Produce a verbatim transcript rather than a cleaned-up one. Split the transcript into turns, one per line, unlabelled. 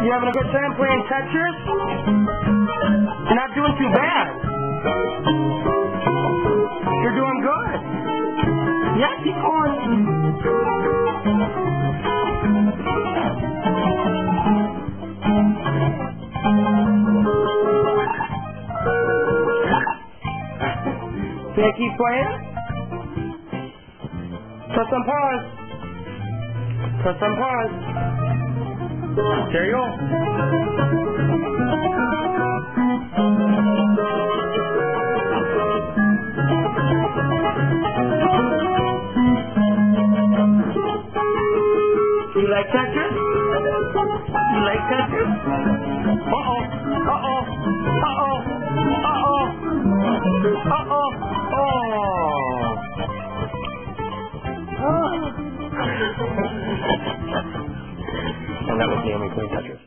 You having a good time playing Tetris? You're not doing too bad. You're doing good. Yeah, keep going. Can I keep playing? Press on pause. Press on pause. There you go. You like Tetris? You like Tetris? Uh-oh. Uh-oh. Uh-oh. Uh-oh. Uh-oh. Oh. And that was Naomi playing Tetris.